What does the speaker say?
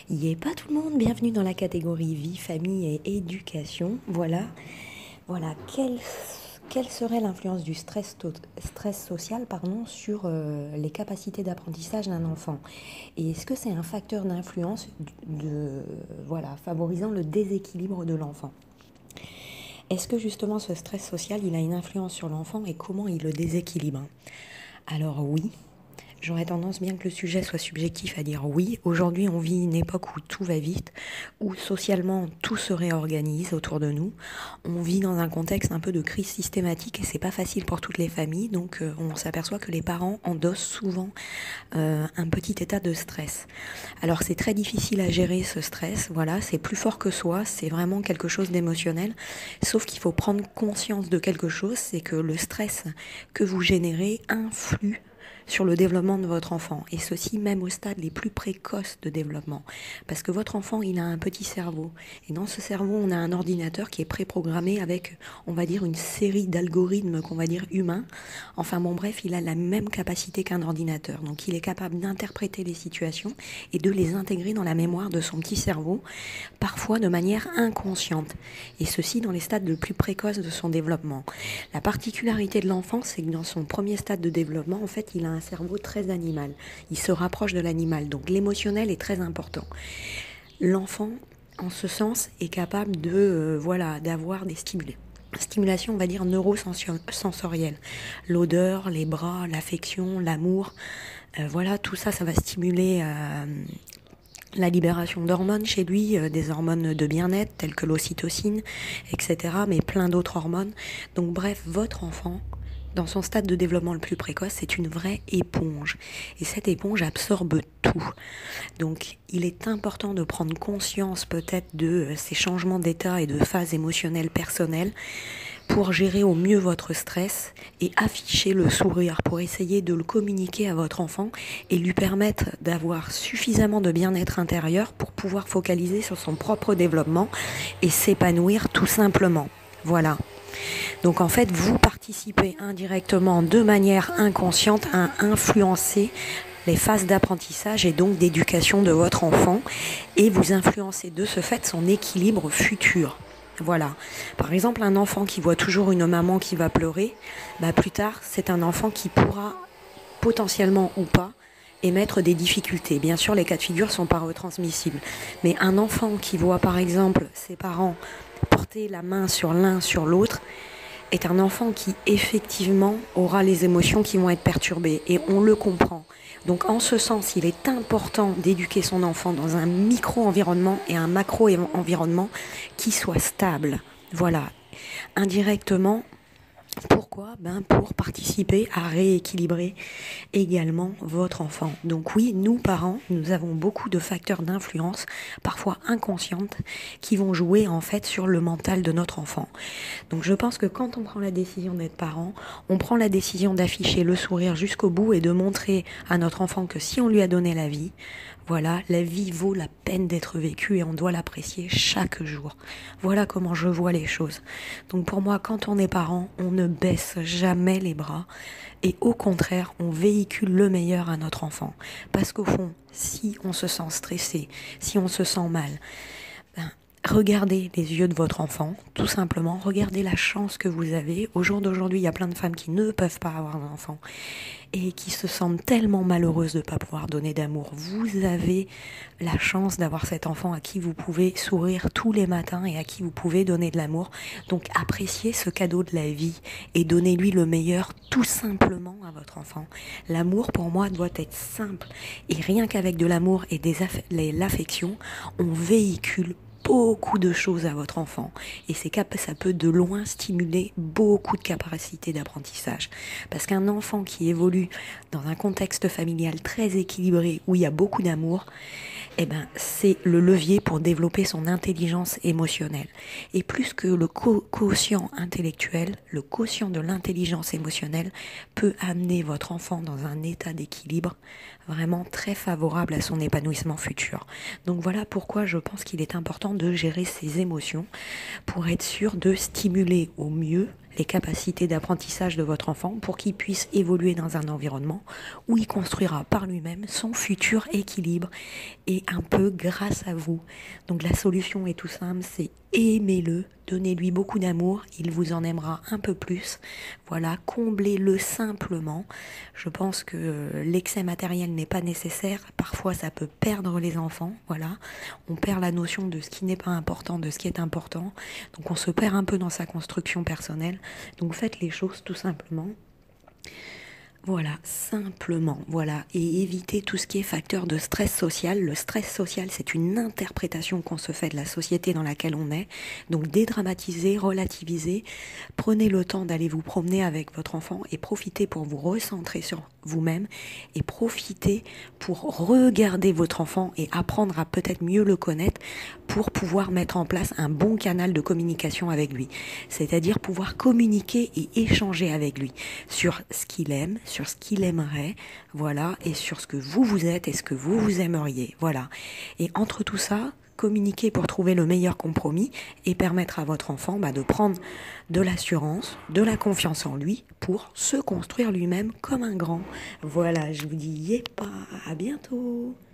Y est pas tout le monde, bienvenue dans la catégorie vie, famille et éducation. Voilà, quelle serait l'influence du stress social sur les capacités d'apprentissage d'un enfant? Et est-ce que c'est un facteur d'influence favorisant le déséquilibre de l'enfant? Est-ce que justement ce stress social, il a une influence sur l'enfant et comment il le déséquilibre? Alors oui. J'aurais tendance, bien que le sujet soit subjectif, à dire oui. Aujourd'hui, on vit une époque où tout va vite, où socialement tout se réorganise autour de nous. On vit dans un contexte un peu de crise systématique et c'est pas facile pour toutes les familles. Donc, on s'aperçoit que les parents endossent souvent un petit état de stress. Alors, c'est très difficile à gérer ce stress. Voilà, c'est plus fort que soi. C'est vraiment quelque chose d'émotionnel. Sauf qu'il faut prendre conscience de quelque chose, c'est que le stress que vous générez influe sur le développement de votre enfant, et ceci même au stade les plus précoces de développement, parce que votre enfant, il a un petit cerveau, et dans ce cerveau, on a un ordinateur qui est préprogrammé avec, on va dire, une série d'algorithmes qu'on va dire humains. Enfin bon, bref, il a la même capacité qu'un ordinateur, donc il est capable d'interpréter les situations et de les intégrer dans la mémoire de son petit cerveau, parfois de manière inconsciente, et ceci dans les stades les plus précoces de son développement. La particularité de l'enfant, c'est que dans son premier stade de développement, en fait, il a un cerveau très animal. Il se rapproche de l'animal, donc l'émotionnel est très important. L'enfant, en ce sens, est capable d'avoir des stimulations, on va dire, neurosensorielles. L'odeur, les bras, l'affection, l'amour, tout ça, ça va stimuler la libération d'hormones chez lui, des hormones de bien-être telles que l'ocytocine, etc., mais plein d'autres hormones. Donc bref, votre enfant, dans son stade de développement le plus précoce, c'est une vraie éponge. Et cette éponge absorbe tout. Donc il est important de prendre conscience peut-être de ces changements d'état et de phases émotionnelles personnelles pour gérer au mieux votre stress et afficher le sourire pour essayer de le communiquer à votre enfant et lui permettre d'avoir suffisamment de bien-être intérieur pour pouvoir focaliser sur son propre développement et s'épanouir tout simplement. Voilà. Donc en fait, vous participez indirectement de manière inconsciente à influencer les phases d'apprentissage et donc d'éducation de votre enfant et vous influencez de ce fait son équilibre futur. Voilà. Par exemple, un enfant qui voit toujours une maman qui va pleurer, plus tard, c'est un enfant qui pourra potentiellement ou pas émettre des difficultés. Bien sûr, les cas de figure sont pas retransmissibles. Mais un enfant qui voit par exemple ses parents porter la main sur l'un sur l'autre est un enfant qui effectivement aura les émotions qui vont être perturbées et on le comprend. Donc en ce sens, il est important d'éduquer son enfant dans un micro-environnement et un macro-environnement qui soit stable. Voilà. Indirectement, pourquoi ? Pour participer à rééquilibrer également votre enfant. Donc oui, nous parents, nous avons beaucoup de facteurs d'influence, parfois inconscientes, qui vont jouer en fait sur le mental de notre enfant. Donc je pense que quand on prend la décision d'être parent, on prend la décision d'afficher le sourire jusqu'au bout et de montrer à notre enfant que si on lui a donné la vie, voilà, la vie vaut la peine d'être vécue et on doit l'apprécier chaque jour. Voilà comment je vois les choses. Donc pour moi, quand on est parent, on ne baisse jamais les bras et au contraire, on véhicule le meilleur à notre enfant. Parce qu'au fond, si on se sent stressé, si on se sent mal, regardez les yeux de votre enfant, tout simplement, regardez la chance que vous avez. Au jour d'aujourd'hui, il y a plein de femmes qui ne peuvent pas avoir d'enfants et qui se sentent tellement malheureuses de ne pas pouvoir donner d'amour. Vous avez la chance d'avoir cet enfant à qui vous pouvez sourire tous les matins et à qui vous pouvez donner de l'amour. Donc appréciez ce cadeau de la vie et donnez-lui le meilleur tout simplement à votre enfant. L'amour pour moi doit être simple et rien qu'avec de l'amour et l'affection, on véhicule beaucoup de choses à votre enfant et ça peut de loin stimuler beaucoup de capacités d'apprentissage parce qu'un enfant qui évolue dans un contexte familial très équilibré où il y a beaucoup d'amour, c'est le levier pour développer son intelligence émotionnelle et plus que le quotient intellectuel, le quotient de l'intelligence émotionnelle peut amener votre enfant dans un état d'équilibre vraiment très favorable à son épanouissement futur. Donc voilà pourquoi je pense qu'il est important de gérer ses émotions pour être sûr de stimuler au mieux les capacités d'apprentissage de votre enfant pour qu'il puisse évoluer dans un environnement où il construira par lui-même son futur équilibre et un peu grâce à vous. Donc la solution est tout simple, c'est aimez-le, donnez-lui beaucoup d'amour, il vous en aimera un peu plus. Voilà, comblez-le simplement. Je pense que l'excès matériel n'est pas nécessaire. Parfois, ça peut perdre les enfants. Voilà, on perd la notion de ce qui n'est pas important, de ce qui est important. Donc on se perd un peu dans sa construction personnelle. Donc faites les choses tout simplement. Voilà, simplement, voilà, et éviter tout ce qui est facteur de stress social. Le stress social, c'est une interprétation qu'on se fait de la société dans laquelle on est. Donc dédramatisez, relativisez, prenez le temps d'aller vous promener avec votre enfant et profitez pour vous recentrer sur vous-même et profitez pour regarder votre enfant et apprendre à peut-être mieux le connaître pour pouvoir mettre en place un bon canal de communication avec lui. C'est-à-dire pouvoir communiquer et échanger avec lui sur ce qu'il aime, sur ce qu'il aimerait, voilà, et sur ce que vous êtes et ce que vous aimeriez, voilà. Et entre tout ça, communiquer pour trouver le meilleur compromis et permettre à votre enfant de prendre de l'assurance, de la confiance en lui pour se construire lui-même comme un grand. Voilà, je vous dis, à bientôt.